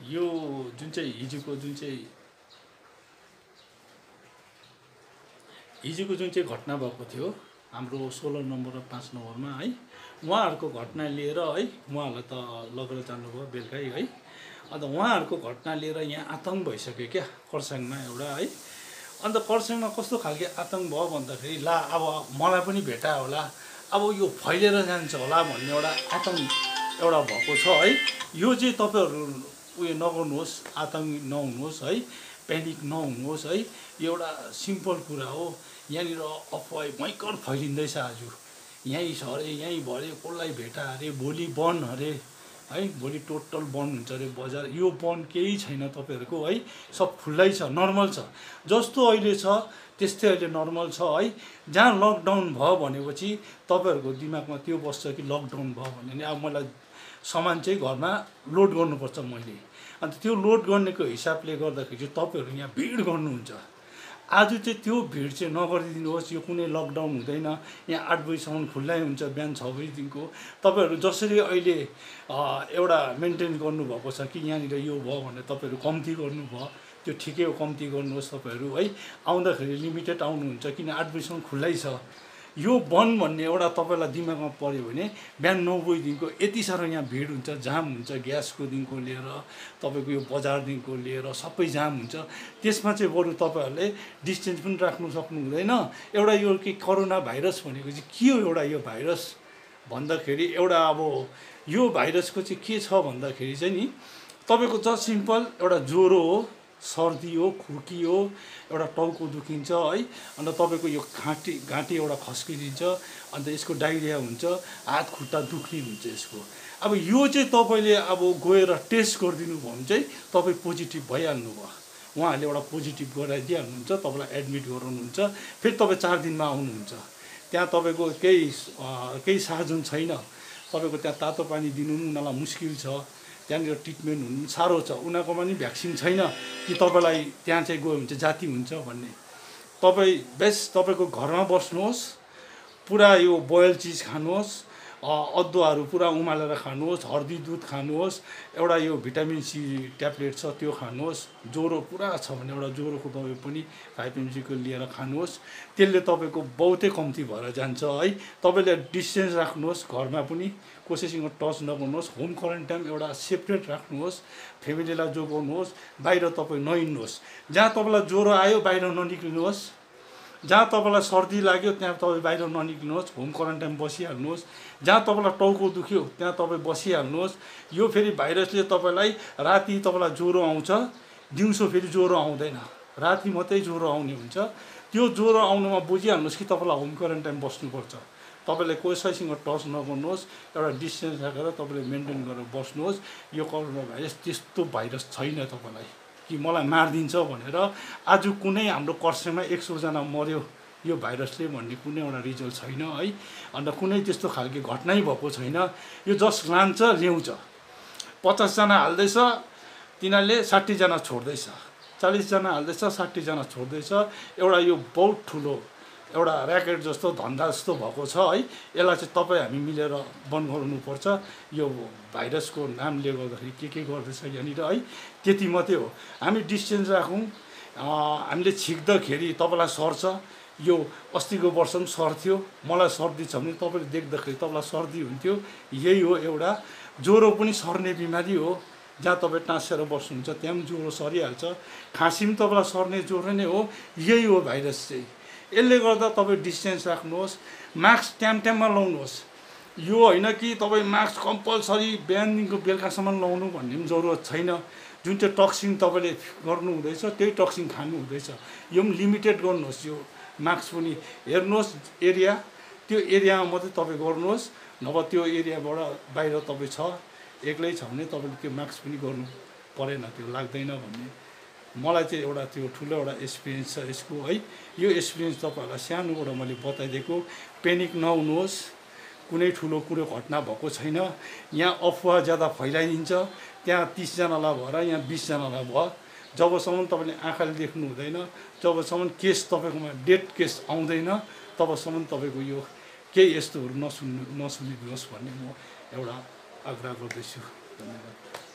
यो जुन चाहिँ हिजोको जुन चाहिँ घटना भएको थियो हाम्रो 16 नम्बर र 5 नम्बरमा है, उहाँहरूको घटना लिएर है, उहाँहरूलाई त लगेर जानुभयो बेलुकै है। अन्त उहाँहरूको घटना लिएर यहाँ आतङ्क भइसक्यो क्या खरसाङमा एउटा है। अन्त खरसाङमा कस्तो खालके आतङ्क भयो भन्दाखेरि ला अब मलाई पनि भेटा होला, अब यो फैलिएर जान्छ होला भन्ने एउटा आतङ्क एउटा भएको छ है। यो चाहिँ तपाईँहरू उयो नगर्नुहोस्, आतङ्क नहुनुहोस् है, प्यानिक नहुनुहोस् है। यो एउटा सिम्पल कुरा हो। यहाँनिर अफवाह भयङ्कर फैलिँदैछ आज, यहीँ छ अरे, यहीँ भरे, कसलाई भेटा अरे, भोलि बन्द अरे है, भोलि टोटल बन्द हुन्छ अरे बजार। यो बन्द केही छैन तपाईँहरूको है, सब खुल्लै छ, नर्मल छ। जस्तो अहिले छ त्यस्तै अहिले नर्मल छ है। जहाँ लकडाउन भयो भनेपछि तपाईँहरूको दिमागमा त्यो बस्छ कि लकडाउन भयो भने नि अब मलाई सामान चाहिँ घरमा लोड गर्नुपर्छ मैले, अन्त त्यो लोड गर्नेको हिसाबले गर्दाखेरि चाहिँ तपाईँहरू यहाँ भिड गर्नुहुन्छ। आज चाहिँ त्यो भिड चाहिँ नगरिदिनुहोस्। यो कुनै लकडाउन हुँदैन, यहाँ 8 बजीसम्म खुल्लै हुन्छ, बिहान 6 बजीदेखिको। तपाईँहरू जसरी अहिले एउटा मेन्टेन गर्नुभएको छ कि यहाँनिर यो भयो भने तपाईँहरू कम्ती गर्नुभयो, त्यो ठिकै हो, कम्ती गर्नुहोस् तपाईँहरू है। आउँदाखेरि लिमिटेड आउनुहुन्छ, किन 8 बजीसम्म खुल्लै छ। यो बन्द भन्ने एउटा तपाईँलाई दिमागमा पऱ्यो भने बिहान 9 बजीदेखिको यति साह्रो यहाँ भिड हुन्छ, जाम हुन्छ, ग्यासकोदेखिको लिएर तपाईँको यो बजारदेखिको लिएर सबै जाम हुन्छ। त्यसमा चाहिँ बरु तपाईँहरूले डिस्टेन्स पनि राख्नु सक्नु हुँदैन। एउटा यो के कोरोना भाइरस भनेको चाहिँ के हो, एउटा यो भाइरस भन्दाखेरि एउटा अब यो भाइरसको चाहिँ के छ भन्दाखेरि चाहिँ नि तपाईँको जस्ट सिम्पल एउटा ज्वरो हो, सर्दी हो, खुर्की हो, एउटा टाउको दुखिन्छ है, अन्त तपाईँको यो घाँटी एउटा खस्किदिन्छ, अन्त यसको डाइरिया हुन्छ, हात खुट्टा दुख्ने हुन्छ यसको। अब यो चाहिँ तपाईँले अब गएर टेस्ट गरिदिनु भयो भने चाहिँ तपाईँ पोजिटिभ भइहाल्नु भयो, उहाँहरूले एउटा पोजिटिभ गराइदिइहाल्नुहुन्छ, तपाईँलाई एडमिट गराउनुहुन्छ, फेरि तपाईँ 4 दिनमा आउनुहुन्छ। त्यहाँ तपाईँको केही साधन छैन, तपाईँको त्यहाँ तातो पानी दिनु पनि उनीहरूलाई मुस्किल छ, त्यहाँनिर ट्रिटमेन्ट हुनु साह्रो छ, उनीहरूकोमा नि भ्याक्सिन छैन कि तपाईँलाई त्यहाँ चाहिँ गयो भने चाहिँ जाती हुन्छ भन्ने। तपाईँ बेस्ट तपाईँको घरमा बस्नुहोस्, पुरा यो बोइल चिज खानुहोस्, अदुवाहरू पुरा उमालेर खानुहोस्, हर्दी दुध खानुहोस्, एउटा यो भिटामिन सी ट्याब्लेट छ त्यो खानुहोस्, ज्वरो पुरा छ भने एउटा ज्वरोको दबाई पनि 5 mg को लिएर खानुहोस्, त्यसले तपाईँको बहुतै कम्ती भएर जान्छ है। तपाईँले डिस्टेन्स राख्नुहोस्, घरमा पनि कसैसँग टच नगर्नुहोस्, होम क्वारेन्टाइन एउटा सेपरेट राख्नुहोस्, फ्यामिलीलाई जोगाउनुहोस्, बाहिर तपाईँ नहिँड्नुहोस्। जहाँ तपाईँलाई ज्वरो आयो बाहिर ननिक्लिनुहोस्, जहाँ तपाईँलाई सर्दी लाग्यो त्यहाँ तपाईँ बाहिर ननिक्लिनुहोस्, होम क्वारेन्टाइन बसिहाल्नुहोस्। जहाँ तपाईँलाई टाउको दुख्यो त्यहाँ तपाईँ बसिहाल्नुहोस्। यो फेरि भाइरसले तपाईँलाई राति तपाईँलाई ज्वरो आउँछ, दिउँसो फेरि ज्वरो आउँदैन, राति मात्रै ज्वरो आउने हुन्छ। त्यो ज्वरो आउनुमा बुझिहाल्नुहोस् कि तपाईँलाई होम क्वारेन्टाइन बस्नुपर्छ। तपाईँले कसैसँग टच नगर्नुहोस्, एउटा डिस्टेन्स राखेर तपाईँले मेन्टेन गरेर बस्नुहोस्। यो कोरोना भाइरस त्यस्तो भाइरस छैन तपाईँलाई कि मलाई मारिदिन्छ भनेर। आज कुनै हाम्रो खरसाङमा 100 जना मर्यो यो भाइरसले भन्ने कुनै एउटा रिजल्ट छैन है, अन्त कुनै त्यस्तो खालको घटनै भएको छैन। यो जस्ट लान्छ ल्याउँछ, 50 जना हाल्दैछ, तिनीहरूले 60 जना छोड्दैछ, 40 जना हाल्दैछ, 60 जना छोड्दैछ। एउटा यो बहुत ठुलो एउटा ऱ्याकेट जस्तो धन्दा जस्तो भएको छ है। यसलाई चाहिँ तपाईँ हामी मिलेर बन्द गर्नुपर्छ। यो भाइरसको नामले गर्दाखेरि के गर्दैछ यहाँनिर है, त्यति मात्रै हो। हामी डिस्टेन्स राखौँ, हामीले छिक्दाखेरि तपाईँलाई सर्छ। यो अस्तिको वर्ष पनि सर्थ्यो, मलाई सर्दी छ भने तपाईँले देख्दाखेरि तपाईँलाई सर्दी हुन्थ्यो, यही हो। एउटा ज्वरो पनि सर्ने बिमारी हो, जहाँ तपाईँ टाँसेर बस्नुहुन्छ त्यहाँ पनि ज्वरो सरिहाल्छ, खाँसी पनि तपाईँलाई सर्ने ज्वरो नै हो, यही हो भाइरस चाहिँ। यसले गर्दा तपाईँ डिस्टेन्स राख्नुहोस्, मास्क टाइममा लाउनुहोस्। यो होइन कि तपाईँ मास्क कम्पलसरी बिहानदेखिको बेलुकासम्म लाउनु भन्ने पनि जरुरत छैन। जुन चाहिँ टक्सिन तपाईँले गर्नु हुँदैछ त्यही टक्सिन खानु हुँदैछ, यो पनि लिमिटेड गर्नुहोस्। यो मास्क पनि हेर्नुहोस् एरिया, त्यो एरियामा मात्रै तपाईँ गर्नुहोस्, नभए त्यो एरियाबाट बाहिर तपाईँ छ एक्लै छ भने तपाईँले त्यो मास्क पनि गर्नु परेन, त्यो लाग्दैन भन्ने मलाई चाहिँ एउटा त्यो ठुलो एउटा एक्सपिरियन्स छ यसको है। यो एक्सपिरियन्स तपाईँहरूलाई सानोबाट मैले बताइदिएको। पेनिक नहुनुहोस्, कुनै ठुलो कुरो घटना भएको छैन। यहाँ अफवाह ज्यादा फैलाइदिन्छ, त्यहाँ 30 जनालाई भएर यहाँ 20 जनालाई भयो। जबसम्म तपाईँले आँखाले देख्नु हुँदैन, जबसम्म केस तपाईँकोमा डेड केस आउँदैन, तबसम्म तपाईँको यो केही यस्तोहरू नसुनिदिनुहोस् भन्ने म एउटा आग्रह गर्दैछु। धन्यवाद।